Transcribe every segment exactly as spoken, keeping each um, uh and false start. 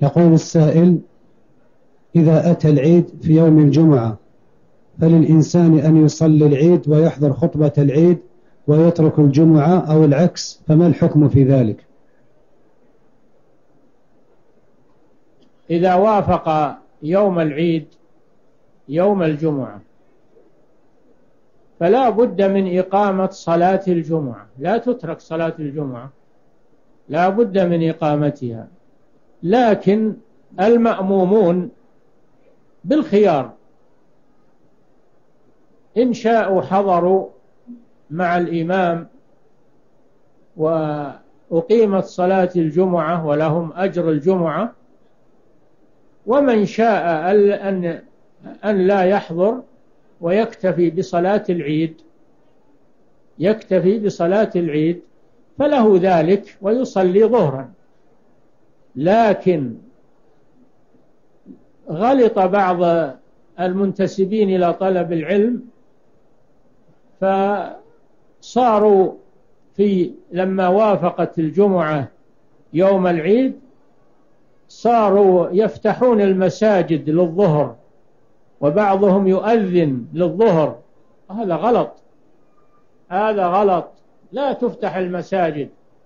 يقول السائل: إذا أتى العيد في يوم الجمعة فللإنسان أن يصلي العيد ويحضر خطبة العيد ويترك الجمعة أو العكس، فما الحكم في ذلك؟ إذا وافق يوم العيد يوم الجمعة فلا بد من إقامة صلاة الجمعة، لا تترك صلاة الجمعة، لا بد من إقامتها. لكن المأمومون بالخيار، إن شاءوا حضروا مع الإمام وأقيمت صلاة الجمعة ولهم أجر الجمعة، ومن شاء أن أن لا يحضر ويكتفي بصلاة العيد يكتفي بصلاة العيد فله ذلك ويصلي ظهرا. لكن غلط بعض المنتسبين إلى طلب العلم فصاروا في لما وافقت الجمعة يوم العيد صاروا يفتحون المساجد للظهر، وبعضهم يؤذن للظهر. هذا غلط، هذا غلط. لا تفتح المساجد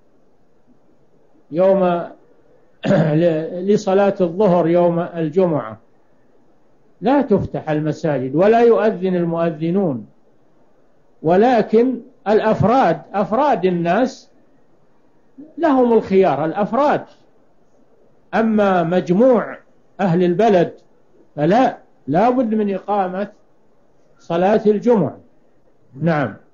يوم لصلاة الظهر يوم الجمعة، لا تفتح المساجد ولا يؤذن المؤذنون، ولكن الأفراد أفراد الناس لهم الخيار، الأفراد. أما مجموع أهل البلد فلا، لا بد من إقامة صلاة الجمعة. نعم.